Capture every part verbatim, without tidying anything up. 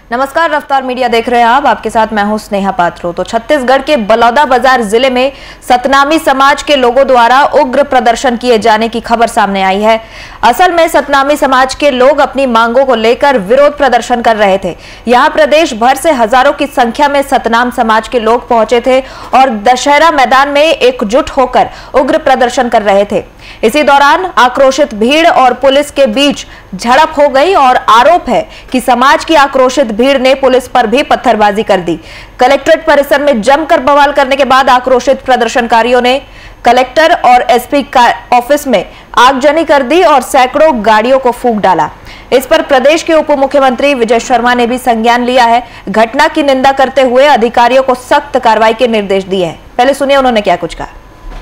नमस्कार, रफ्तार मीडिया देख रहे हैं आप। आपके साथ मैं हूं स्नेहा पात्रो। तो छत्तीसगढ़ के बलौदाबाजार जिले में सतनामी समाज के लोगों द्वारा उग्र प्रदर्शन किए जाने की खबर सामने आई है। असल में सतनामी समाज के लोग अपनी मांगों को लेकर विरोध प्रदर्शन कर रहे थे। यहां प्रदेश भर से हजारों की संख्या में सतनाम समाज के लोग पहुंचे थे और दशहरा मैदान में एकजुट होकर उग्र प्रदर्शन कर रहे थे। इसी दौरान आक्रोशित भीड़ और पुलिस के बीच झड़प हो गई और आरोप है कि समाज की आक्रोशित भीड़ ने पुलिस पर भी पत्थरबाजी कर दी। कलेक्ट्रेट परिसर में जमकर बवाल करने के बाद आक्रोशित प्रदर्शनकारियों ने कलेक्टर और एसपी का ऑफिस में आगजनी कर दी और सैकड़ों गाड़ियों को फूंक डाला। इस पर प्रदेश के उप मुख्यमंत्री विजय शर्मा ने भी संज्ञान लिया है। घटना की निंदा करते हुए अधिकारियों को सख्त कार्रवाई के निर्देश दिए हैं। पहले सुनिए उन्होंने क्या कुछ कहा।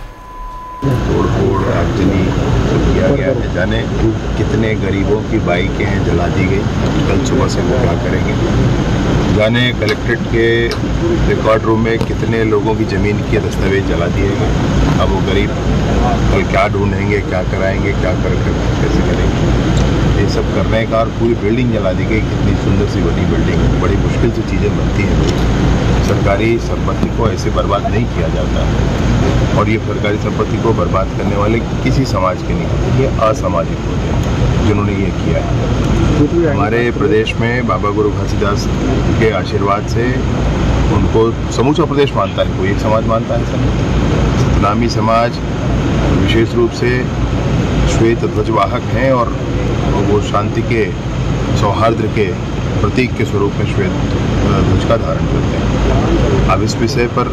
किया गया है, जाने कितने गरीबों की बाइकें हैं जला दी गई। कल सुबह से वो क्या करेंगे, जाने कलेक्ट्रेट के रिकॉर्ड रूम में कितने लोगों की ज़मीन के दस्तावेज जला दिए गए। अब वो गरीब कल क्या ढूंढेंगे, क्या कराएंगे, क्या कर कैसे करेंगे, ये सब करने का। और पूरी बिल्डिंग जला दी गई। कितनी सुंदर सी बड़ी बिल्डिंग, बड़ी मुश्किल से चीज़ें बनती हैं। सरकारी संपत्ति को ऐसे बर्बाद नहीं किया जाता और ये सरकारी संपत्ति को बर्बाद करने वाले किसी समाज के नहीं होते, ये असामाजिक होते हैं जिन्होंने ये किया है। हमारे प्रदेश में बाबा गुरु घासीदास के आशीर्वाद से उनको समूचा प्रदेश मानता है, कोई एक समाज मानता है। सतनामी समाज विशेष रूप से श्वेत ध्वजवाहक हैं और वो शांति के, सौहार्द के प्रतीक के स्वरूप में श्वेत ध्वज का धारण करते हैं। अब इस विषय पर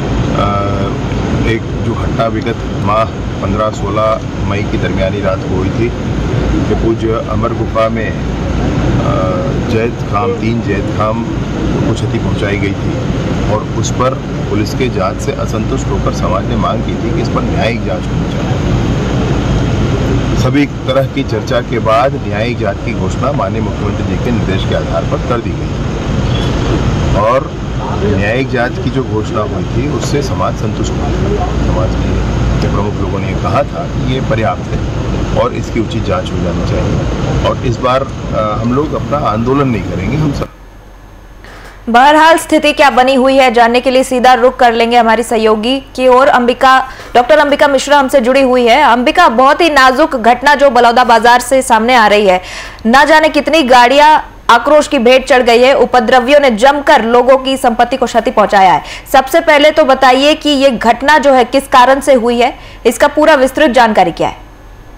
एक जो घटना विगत माह पंद्रह सोलह मई की दरमियानी रात को हुई थी कि पूज्य अमर गुफा में जैद खाम तीन जैद खाम को क्षति पहुंचाई गई थी और उस पर पुलिस के जांच से असंतुष्ट होकर समाज ने मांग की थी कि इस पर न्यायिक जांच होनी चाहिए। सभी तरह की चर्चा के बाद न्यायिक जांच की घोषणा माननीय मुख्यमंत्री जी के निर्देश के आधार पर कर दी गई और न्यायिक जांच की जो घोषणा हुई थी उससे समाज संतुष्ट हुआ। समाज के प्रमुख लोगों ने कहा था कि ये पर्याप्त है और इसकी उचित जांच हो जानी चाहिए और इस बार हम लोग अपना आंदोलन नहीं करेंगे। हम सब बहरहाल स्थिति क्या बनी हुई है जानने के लिए सीधा रुख कर लेंगे हमारी सहयोगी की ओर। अंबिका, डॉक्टर अंबिका मिश्रा हमसे जुड़ी हुई है। अंबिका, बहुत ही नाजुक घटना जो बलौदाबाजार से सामने आ रही है। ना जाने कितनी गाड़ियां आक्रोश की भेंट चढ़ गई है। उपद्रवियों ने जमकर लोगों की संपत्ति को क्षति पहुंचाया है। सबसे पहले तो बताइए कि ये घटना जो है किस कारण से हुई है, इसका पूरा विस्तृत जानकारी क्या है?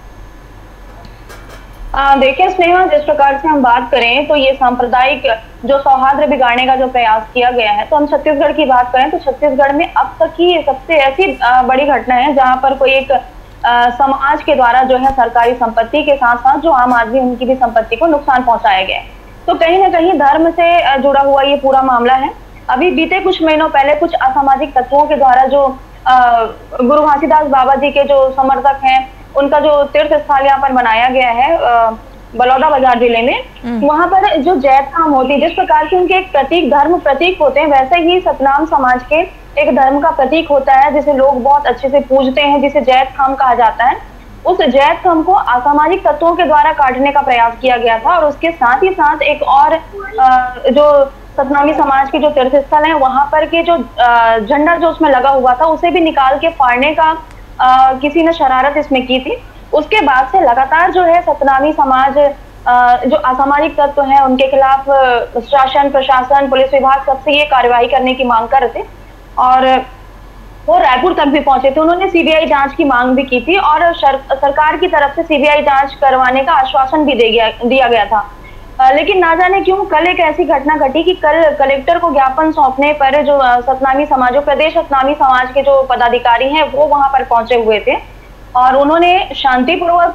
देखिए स्नेहा, जिस प्रकार से हम बात करें तो ये सांप्रदायिक जो सौहार्द बिगाड़ने का जो प्रयास किया गया है, तो हम छत्तीसगढ़ की बात करें तो छत्तीसगढ़ में अब तक की ये सबसे ऐसी बड़ी घटना है जहां पर कोई एक आ, समाज के द्वारा जो है सरकारी संपत्ति के साथ साथ जो आम आदमी उनकी भी संपत्ति को नुकसान पहुंचाया गया है। तो कहीं ना कहीं धर्म से जुड़ा हुआ ये पूरा मामला है। अभी बीते कुछ महीनों पहले कुछ असामाजिक तत्वों के द्वारा जो गुरु घासीदास बाबा जी के जो समर्थक हैं उनका जो तीर्थ स्थल यहाँ पर बनाया गया है बलौदाबाजार जिले में, वहां पर जो जैद खाम होती है, जिस प्रकार से उनके एक प्रतीक, धर्म प्रतीक होते हैं, वैसे ही सतनाम समाज के एक धर्म का प्रतीक होता है जिसे लोग बहुत अच्छे से पूजते हैं, जिसे जैद खाम कहा जाता है। उस जैद खाम को असामाजिक तत्वों के द्वारा काटने का प्रयास किया गया था और उसके साथ ही साथ एक और जो सतनामी समाज के जो तीर्थ स्थल है वहां पर के जो झंडा जो उसमें लगा हुआ था उसे भी निकाल के फाड़ने का आ, किसी ने शरारत इसमें की थी। उसके बाद से लगातार जो है सतनामी समाज आ, जो असामाजिक तत्व हैं उनके खिलाफ शासन, प्रशासन, पुलिस विभाग सबसे ये कार्रवाई करने की मांग कर रहे थे और वो रायपुर तक भी पहुंचे थे। उन्होंने सीबीआई जांच की मांग भी की थी और सरकार की तरफ से सीबीआई जांच करवाने का आश्वासन भी दे गया दिया गया था। आ, लेकिन ना जाने क्यों कल एक ऐसी घटना घटी कि कल कलेक्टर को ज्ञापन सौंपने पर जो सतनामी समाज, जो प्रदेश सतनामी समाज के जो पदाधिकारी हैं वो वहां पर पहुंचे हुए थे और उन्होंने शांतिपूर्वक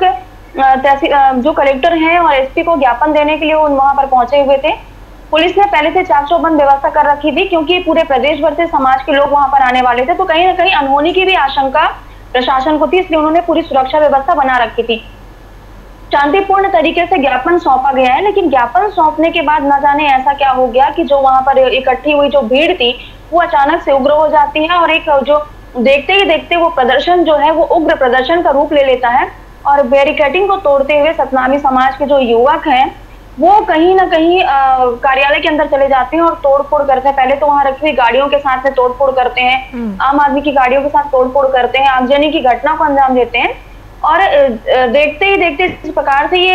जो कलेक्टर हैं और एसपी को ज्ञापन देने के लिए वहां पर पहुंचे हुए थे। पुलिस ने पहले से चाक चौबंद व्यवस्था कर रखी थी क्योंकि पूरे प्रदेश भर से समाज के लोग वहां पर आने वाले थे, तो कहीं ना कहीं अनहोनी की भी आशंका प्रशासन को थी, इसलिए उन्होंने पूरी सुरक्षा व्यवस्था बना रखी थी। शांतिपूर्ण तरीके से ज्ञापन सौंपा गया है, लेकिन ज्ञापन सौंपने के बाद न जाने ऐसा क्या हो गया कि जो वहां पर इकट्ठी हुई जो भीड़ थी वो अचानक से उग्र हो जाती है और एक जो देखते ही देखते वो प्रदर्शन जो है वो उग्र प्रदर्शन का रूप ले लेता है और बैरिकेडिंग को तोड़ते हुए सतनामी समाज के जो युवक हैं वो कहीं ना कहीं कार्यालय के अंदर चले जाते हैं और तोड़फोड़ करते हैं। पहले तो वहां रखी हुई गाड़ियों के साथ में तोड़फोड़ करते हैं, आम आदमी की गाड़ियों के साथ तोड़फोड़ करते हैं, आगजनी की घटना को अंजाम देते हैं। और देखते ही देखते इस प्रकार से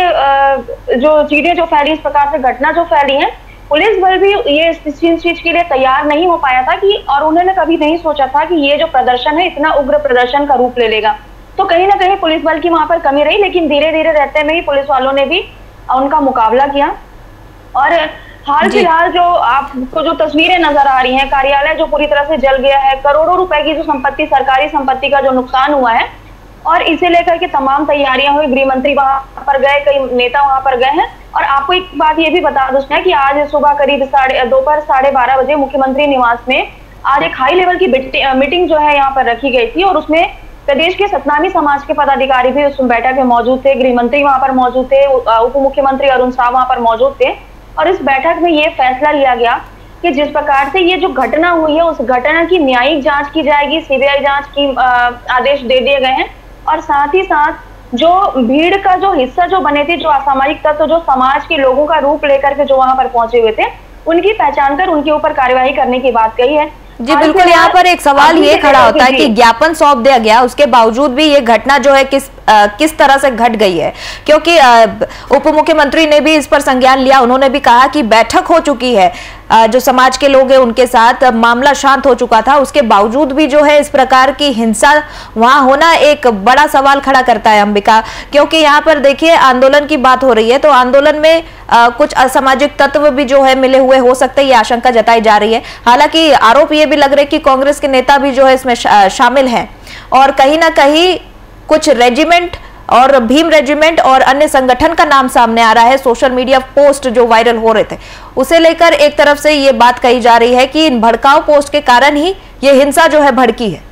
ये जो चीजें जो फैली, इस प्रकार से घटना जो फैली है, पुलिस बल भी ये इस चीज के लिए तैयार नहीं हो पाया था कि, और उन्होंने कभी नहीं सोचा था कि ये जो प्रदर्शन है इतना उग्र प्रदर्शन का रूप ले लेगा। तो कहीं ना कहीं पुलिस बल की वहां पर कमी रही, लेकिन धीरे धीरे रहते में ही पुलिस वालों ने भी उनका मुकाबला किया। और हाल फिलहाल जो आपको जो तस्वीरें नजर आ रही हैं, कार्यालय जो पूरी तरह से जल गया है, करोड़ों रुपए की जो संपत्ति, सरकारी संपत्ति का जो नुकसान हुआ है, और इसे लेकर के तमाम तैयारियां हुई। गृह मंत्री वहां पर गए, कई नेता वहां पर गए हैं। और आपको एक बात ये भी बता दूं कि आज सुबह करीब साढ़े दोपहर साढ़े बारह बजे मुख्यमंत्री निवास में आज एक हाई लेवल की मीटिंग जो है यहाँ पर रखी गई थी, और उसमें प्रदेश के सतनामी समाज के पदाधिकारी भी उस बैठक में मौजूद थे। गृह मंत्री वहां पर मौजूद थे, उप मुख्यमंत्री अरुण साव वहां पर मौजूद थे। और इस बैठक में ये फैसला लिया गया कि जिस प्रकार से ये जो घटना हुई है, उस घटना की न्यायिक जांच की जाएगी, सीबीआई जांच की आदेश दे दिए गए हैं। और साथ ही साथ जो भीड़ का जो हिस्सा जो बने थे, जो असामाजिक तत्व, जो समाज के लोगों का रूप लेकर के जो वहां पर पहुंचे हुए थे, उनकी पहचान कर उनके ऊपर कार्यवाही करने की बात कही है। जी बिल्कुल, यहाँ पर एक सवाल ये खड़ा होता है कि ज्ञापन सौंप दिया गया, उसके बावजूद भी ये घटना जो है किस आ, किस तरह से घट गई है, क्योंकि उप मुख्यमंत्री ने भी इस पर संज्ञान लिया। उन्होंने भी कहा कि बैठक हो चुकी है, आ, जो समाज के लोग हैं उनके साथ, मामला शांत हो चुका था, उसके बावजूद भी जो है इस प्रकार की हिंसा वहां होना एक बड़ा सवाल खड़ा करता है अंबिका। क्योंकि यहाँ पर देखिए आंदोलन की बात हो रही है, तो आंदोलन में आ, कुछ असामाजिक तत्व भी जो है मिले हुए हो सकते हैं, ये आशंका जताई जा रही है। हालांकि आरोप ये भी लग रहे हैं कि कांग्रेस के नेता भी जो है इसमें शा, शामिल हैं, और कहीं ना कहीं कुछ रेजिमेंट और भीम रेजिमेंट और अन्य संगठन का नाम सामने आ रहा है। सोशल मीडिया पोस्ट जो वायरल हो रहे थे, उसे लेकर एक तरफ से ये बात कही जा रही है कि इन भड़काऊ पोस्ट के कारण ही ये हिंसा जो है भड़की है।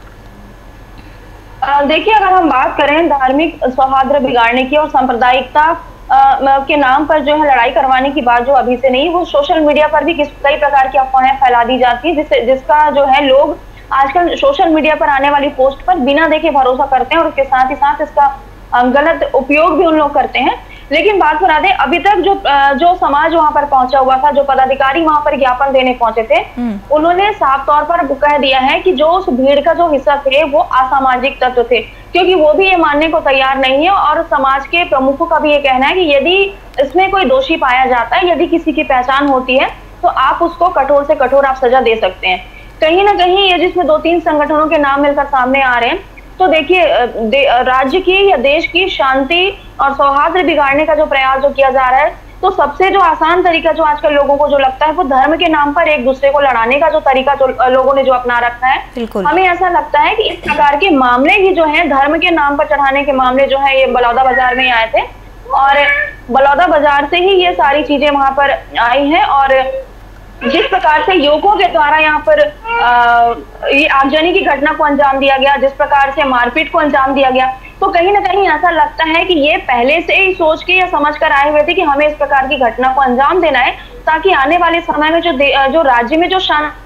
देखिए, अगर हम बात करें धार्मिक सौहार्द बिगाड़ने की और सांप्रदायिकता के नाम पर जो है लड़ाई करवाने की बात जो अभी से नहीं, वो सोशल मीडिया पर भी किस कई प्रकार की अफवाहें फैला दी जाती है, जिससे जिसका जो है लोग आजकल सोशल मीडिया पर आने वाली पोस्ट पर बिना देखे भरोसा करते हैं, और उसके साथ ही साथ इसका गलत उपयोग भी उन लोग करते हैं। लेकिन बात बता दें, अभी तक जो जो समाज वहां पर पहुंचा हुआ था, जो पदाधिकारी वहां पर ज्ञापन देने पहुंचे थे, उन्होंने साफ तौर पर कह दिया है कि जो उस भीड़ का जो हिस्सा थे वो असामाजिक तत्व थे, क्योंकि वो भी ये मानने को तैयार नहीं है। और समाज के प्रमुखों का भी ये कहना है कि यदि इसमें कोई दोषी पाया जाता है, यदि किसी की पहचान होती है, तो आप उसको कठोर से कठोर आप सजा दे सकते हैं। कहीं ना कहीं ये जिसमें दो तीन संगठनों के नाम मिलकर सामने आ रहे हैं, तो देखिए राज्य की या देश की शांति और सौहार्द बिगाड़ने का जो प्रयास जो किया जा रहा है, तो सबसे जो आसान तरीका जो आजकल लोगों को जो लगता है, वो धर्म के नाम पर एक दूसरे को लड़ाने का जो तरीका जो लोगों ने जो अपना रखा है। हमें ऐसा लगता है कि इस प्रकार के मामले ही जो है धर्म के नाम पर चढ़ाने के मामले जो है, ये बलौदा बाजार में आए थे, और बलौदा बाजार से ही ये सारी चीजें वहां पर आई हैं। और जिस प्रकार से युवकों के द्वारा यहाँ पर आ, ये आगजनी की घटना को अंजाम दिया गया, जिस प्रकार से मारपीट को अंजाम दिया गया, तो कहीं ना कहीं ऐसा लगता है कि ये पहले से ही सोच के या समझ कर आए हुए थे कि हमें इस प्रकार की घटना को अंजाम देना है, ताकि आने वाले समय में जो जो राज्य में जो शांति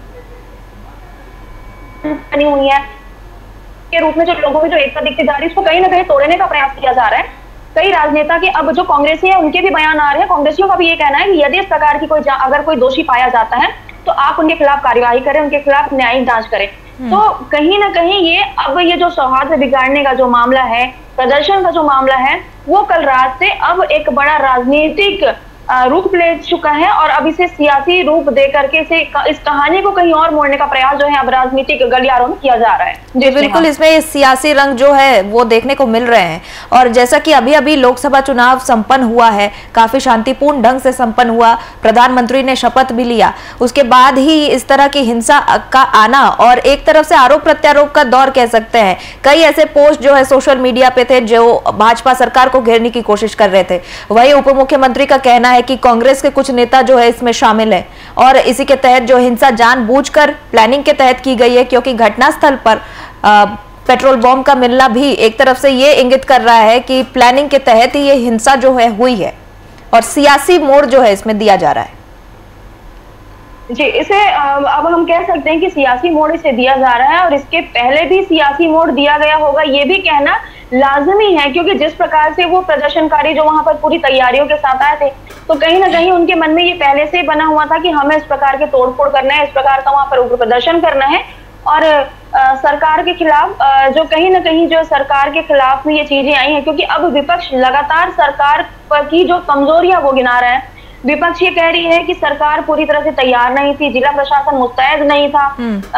बनी हुई है के रूप में जो लोगों में जो एकता दिखती जा रही है, उसको कहीं ना कहीं तोड़ने का प्रयास किया जा रहा है। कई राजनेता के अब जो कांग्रेसी है उनके भी बयान आ रहे हैं, कांग्रेसियों का भी ये कहना है कि यदि इस प्रकार की कोई अगर कोई दोषी पाया जाता है, तो आप उनके खिलाफ कार्यवाही करें, उनके खिलाफ न्यायिक जांच करें। तो कहीं ना कहीं ये अब ये जो सौहार्द बिगाड़ने का जो मामला है, प्रदर्शन का जो मामला है, वो कल रात से अब एक बड़ा राजनीतिक रूप ले चुका है, और अब इसे सियासी रूप दे करके इसे इस कहानी को कहीं और मोड़ने का प्रयास जो है अब राजनीतिक गलियारों में किया जा रहा है। जी बिल्कुल, इसमें सियासी रंग जो है वो देखने को मिल रहे हैं। और जैसा कि अभी अभी लोकसभा चुनाव संपन्न हुआ है, काफी शांतिपूर्ण ढंग से संपन्न हुआ, प्रधानमंत्री ने शपथ भी लिया, उसके बाद ही इस तरह की हिंसा का आना और एक तरफ से आरोप प्रत्यारोप का दौर कह सकते हैं। कई ऐसे पोस्ट जो है सोशल मीडिया पे थे जो भाजपा सरकार को घेरने की कोशिश कर रहे थे। वही उप मुख्यमंत्री का कहना है कि कांग्रेस के कुछ नेता जो है इसमें शामिल हैं, और इसी के तहत जो हिंसा जानबूझकर प्लानिंग के तहत की गई है, क्योंकि घटनास्थल पर आ, पेट्रोल बॉम्ब का मिलना भी एक तरफ से ये इंगित कर रहा है कि प्लानिंग के तहत ही ये हिंसा जो है हुई है, और सियासी मोड़ जो है इसमें दिया जा रहा है। जी, इसे अब हम कह सकते हैं कि सियासी मोड़ इसे दिया जा रहा है और इसके पहले भी सियासी मोड़ दिया गया होगा, ये भी कहना लाजमी है, क्योंकि जिस प्रकार से वो प्रदर्शनकारी जो वहां पर पूरी तैयारियों के साथ आए थे, तो कहीं ना कहीं उनके मन में ये पहले से बना हुआ था कि हमें इस प्रकार के तोड़फोड़ करना है, इस प्रकार का वहां पर उग्र प्रदर्शन करना है और आ, सरकार के खिलाफ आ, जो कहीं ना कहीं जो सरकार के खिलाफ में ये चीजें आई हैं, क्योंकि अब विपक्ष लगातार सरकार पर की जो कमजोरियां वो गिना रहा है। विपक्ष ये कह रही है कि सरकार पूरी तरह से तैयार नहीं थी, जिला प्रशासन मुस्तैद नहीं था,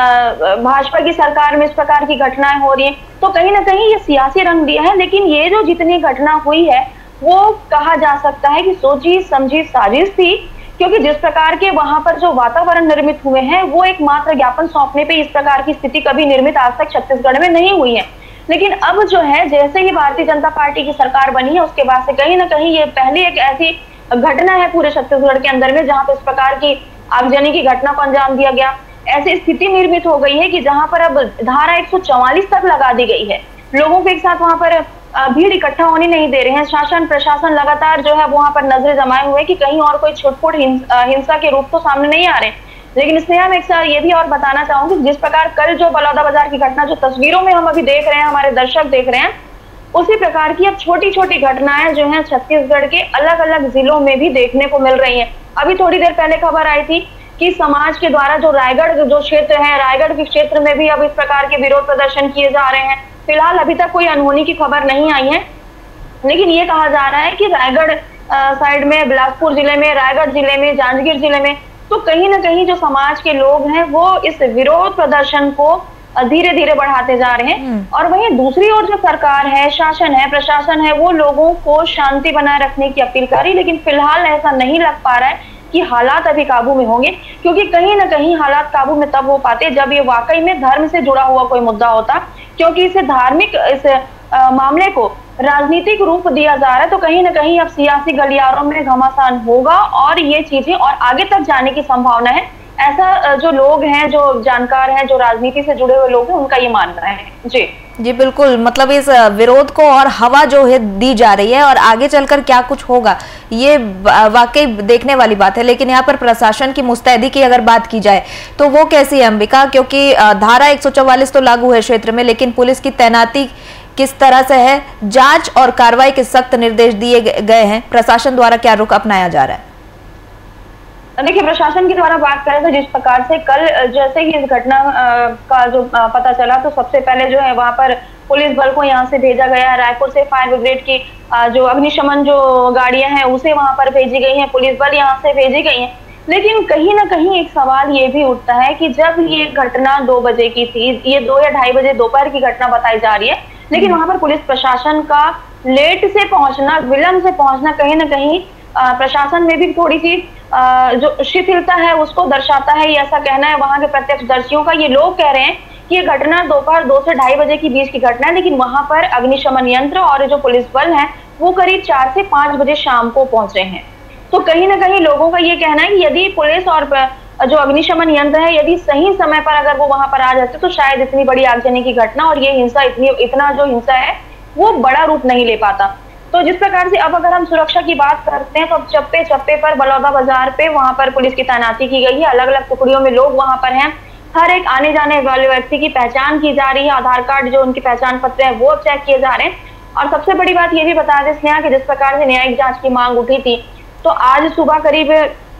भाजपा की सरकार में इस प्रकार की घटनाएं हो रही हैं, तो कहीं ना कहीं ये सियासी रंग दिया है। लेकिन ये जो जितनी घटना हुई है वो कहा जा सकता है कि सोची समझी साजिश थी, क्योंकि जिस प्रकार के वहां पर जो वातावरण निर्मित हुए हैं वो एक मात्र ज्ञापन सौंपने पे इस प्रकार की स्थिति कभी निर्मित आज तक छत्तीसगढ़ में नहीं हुई है। लेकिन अब जो है, जैसे ही भारतीय जनता पार्टी की सरकार बनी है उसके बाद से कहीं ना कहीं ये पहली एक ऐसी घटना है पूरे छत्तीसगढ़ के अंदर में जहां पर इस प्रकार की आगजनी की घटना को अंजाम दिया गया। ऐसी स्थिति निर्मित हो गई है कि जहां पर अब धारा एक सौ चौवालीस तक लगा दी गई है, लोगों के एक साथ वहां पर भीड़ इकट्ठा होने नहीं दे रहे हैं। शासन प्रशासन लगातार जो है वहां पर नजरें जमाए हुए कि कहीं और कोई छुटपुट हिंसा के रूप तो सामने नहीं आ रहे। लेकिन इसमें हम एक ये भी और बताना चाहूंगी, जिस प्रकार कल जो बलौदाबाजार की घटना जो तस्वीरों में हम अभी देख रहे हैं, हमारे दर्शक देख रहे हैं, उसी प्रकार की अब छोटी छोटी घटनाएं जो हैं छत्तीसगढ़ के अलग अलग जिलों में भी देखने को मिल रही हैं। अभी थोड़ी देर पहले खबर आई थी कि समाज के द्वारा जो रायगढ़ जो क्षेत्र है, रायगढ़ के क्षेत्र में भी अब इस प्रकार के विरोध प्रदर्शन किए जा रहे हैं। फिलहाल अभी तक कोई अनहोनी की खबर नहीं आई है, लेकिन ये कहा जा रहा है कि रायगढ़ साइड में, बिलासपुर जिले में, रायगढ़ जिले में, जांजगीर जिले में, तो कहीं ना कहीं जो समाज के लोग हैं वो इस विरोध प्रदर्शन को धीरे धीरे बढ़ाते जा रहे हैं। और वहीं दूसरी ओर जो सरकार है, शासन है, प्रशासन है, वो लोगों को शांति बनाए रखने की अपील कर रही, लेकिन फिलहाल ऐसा नहीं लग पा रहा है कि हालात अभी काबू में होंगे, क्योंकि कहीं ना कहीं हालात काबू में तब हो पाते जब ये वाकई में धर्म से जुड़ा हुआ कोई मुद्दा होता, क्योंकि इसे धार्मिक इस आ, मामले को राजनीतिक रूप दिया जा रहा है, तो कहीं ना कहीं अब सियासी गलियारों में घमासान होगा और ये चीजें और आगे तक जाने की संभावना है। ऐसा जो लोग हैं, जो जानकार हैं, जो राजनीति से जुड़े हुए लोग हैं, उनका ये मानना है। जी जी बिल्कुल, मतलब इस विरोध को और हवा जो है दी जा रही है और आगे चलकर क्या कुछ होगा ये वाकई देखने वाली बात है। लेकिन यहाँ पर प्रशासन की मुस्तैदी की अगर बात की जाए तो वो कैसी है अंबिका, क्योंकि धारा एक सौ चौवालीस तो लागू है क्षेत्र में, लेकिन पुलिस की तैनाती किस तरह से है, जांच और कार्रवाई के सख्त निर्देश दिए गए हैं, प्रशासन द्वारा क्या रुख अपनाया जा रहा है? देखिए, प्रशासन के द्वारा बात करें तो जिस प्रकार से कल जैसे ही इस घटना का जो पता चला तो सबसे पहले जो है वहां पर पुलिस बल को यहाँ से भेजा गया है। रायपुर से फायर ब्रिगेड की जो अग्निशमन जो गाड़ियां हैं उसे वहां पर भेजी गई हैं, पुलिस बल यहाँ से भेजी गई हैं। लेकिन कहीं ना कहीं एक सवाल ये भी उठता है कि जब ये घटना दो बजे की थी, ये दो या ढाई बजे दोपहर की घटना बताई जा रही है, लेकिन वहां पर पुलिस प्रशासन का लेट से पहुंचना, विलंब से पहुंचना कहीं ना कहीं प्रशासन में भी थोड़ी सी जो शिथिलता है उसको दर्शाता है, ये ऐसा कहना है वहां के प्रत्यक्षदर्शियों का। ये लोग कह रहे हैं कि ये घटना दोपहर दो से ढाई बजे के बीच की घटना है, लेकिन वहां पर अग्निशमन यंत्र और जो पुलिस बल है वो करीब चार से पांच बजे शाम को पहुंचे हैं। तो कहीं ना कहीं लोगों का ये कहना है कि यदि पुलिस और जो अग्निशमन यंत्र है यदि सही समय पर अगर वो वहां पर आ जाते तो शायद इतनी बड़ी आगजनी की घटना और ये हिंसा इतनी इतना जो हिंसा है वो बड़ा रूप नहीं ले पाता। तो जिस प्रकार से अब अगर हम सुरक्षा की बात करते हैं तो अब चप्पे चप्पे पर बलौदाबाजार पे वहां पर पुलिस की तैनाती की गई है, अलग अलग टुकड़ियों में लोग वहां पर हैं, हर एक आने जाने वाले व्यक्ति की पहचान की जा रही है, आधार कार्ड जो उनकी पहचान पत्र है वो चेक किए जा रहे हैं। और सबसे बड़ी बात ये भी बता दें स्नेहा कि जिस प्रकार से न्यायिक जांच की मांग उठी थी तो आज सुबह करीब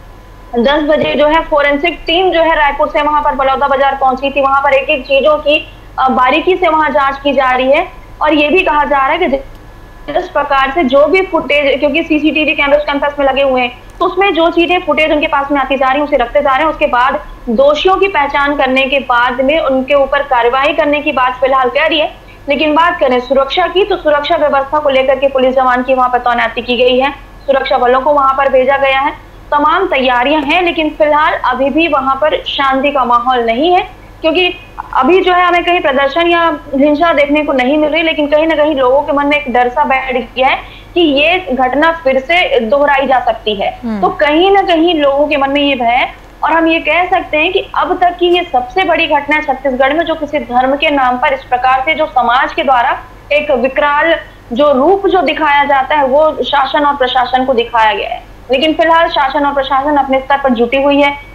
दस बजे जो है फोरेंसिक टीम जो है रायपुर से वहां पर बलौदाबाजार पहुंची थी, वहां पर एक एक चीजों की बारीकी से वहां जांच की जा रही है। और ये भी कहा जा रहा है कि इस प्रकार से जो भी फुटेज, क्योंकि सीसीटीवी कैमरे कैंपस में लगे हुए हैं, तो उसमें जो चीजें फुटेज उनके पास में आती जा रही है उसे रखते जा रहे हैं। उसके बाद दोषियों की पहचान करने के बाद में उनके ऊपर कार्रवाई करने की बात फिलहाल कह रही है। लेकिन बात करें सुरक्षा की तो सुरक्षा व्यवस्था को लेकर के पुलिस जवान की वहां पर तैनाती की गई है, सुरक्षा बलों को वहां पर भेजा गया है, तमाम तैयारियां हैं। लेकिन फिलहाल अभी भी वहां पर शांति का माहौल नहीं है, क्योंकि अभी जो है हमें कहीं प्रदर्शन या हिंसा देखने को नहीं मिल रही, लेकिन कहीं ना कहीं लोगों के मन में एक डर सा बैठ गया है कि ये घटना फिर से दोहराई जा सकती है। तो कहीं ना कहीं लोगों के मन में ये भय, और हम ये कह सकते हैं कि अब तक की ये सबसे बड़ी घटना है छत्तीसगढ़ में जो किसी धर्म के नाम पर इस प्रकार से जो समाज के द्वारा एक विकराल जो रूप जो दिखाया जाता है वो शासन और प्रशासन को दिखाया गया है। लेकिन फिलहाल शासन और प्रशासन अपने स्तर पर जुटी हुई है,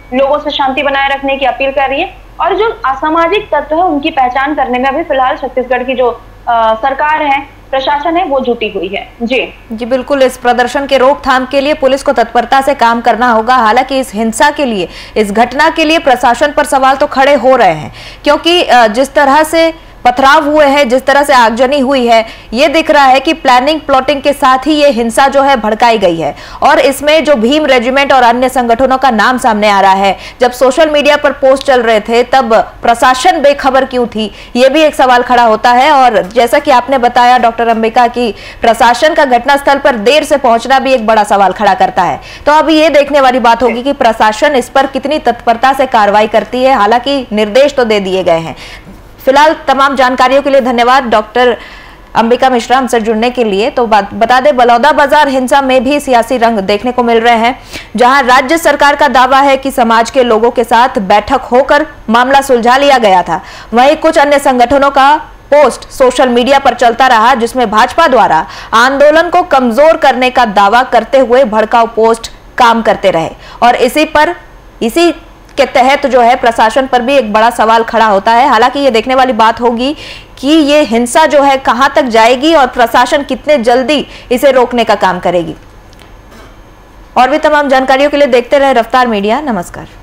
लोगों से शांति बनाए रखने की अपील कर रही है। और जो असामाजिक तत्व है उनकी पहचान करने में अभी फिलहाल छत्तीसगढ़ की जो आ, सरकार है, प्रशासन है, वो जुटी हुई है। जी जी बिल्कुल, इस प्रदर्शन के रोकथाम के लिए पुलिस को तत्परता से काम करना होगा। हालांकि इस हिंसा के लिए, इस घटना के लिए प्रशासन पर सवाल तो खड़े हो रहे हैं, क्योंकि जिस तरह से पथराव हुए हैं, जिस तरह से आगजनी हुई है, ये दिख रहा है कि प्लानिंग प्लॉटिंग के साथ ही ये हिंसा जो है भड़काई गई है। और इसमें जो भीम रेजिमेंट और अन्य संगठनों का नाम सामने आ रहा है, जब सोशल मीडिया पर पोस्ट चल रहे थे तब प्रशासन बेखबर क्यों थी, ये भी एक सवाल खड़ा होता है। और जैसा कि आपने बताया डॉक्टर अंबिका की प्रशासन का घटनास्थल पर देर से पहुंचना भी एक बड़ा सवाल खड़ा करता है। तो अब ये देखने वाली बात होगी कि प्रशासन इस पर कितनी तत्परता से कार्रवाई करती है। हालांकि निर्देश तो दे दिए गए हैं। फिलहाल तमाम जानकारियों के लिए धन्यवाद डॉक्टर अंबिका मिश्रा हमसे जुड़ने के लिए। तो बता दें, बलौदा बाजार हिंसा में भी सियासी रंग देखने को मिल रहे हैं, जहां राज्य सरकार का दावा है कि समाज के लोगों के साथ बैठक होकर मामला सुलझा लिया गया था। वहीं कुछ अन्य संगठनों का पोस्ट सोशल मीडिया पर चलता रहा, जिसमें भाजपा द्वारा आंदोलन को कमजोर करने का दावा करते हुए भड़काऊ पोस्ट काम करते रहे। और इसी पर इसी के तहत जो है प्रशासन पर भी एक बड़ा सवाल खड़ा होता है। हालांकि ये देखने वाली बात होगी कि ये हिंसा जो है कहां तक जाएगी और प्रशासन कितने जल्दी इसे रोकने का काम करेगी। और भी तमाम जानकारियों के लिए देखते रहे रफ्तार मीडिया। नमस्कार।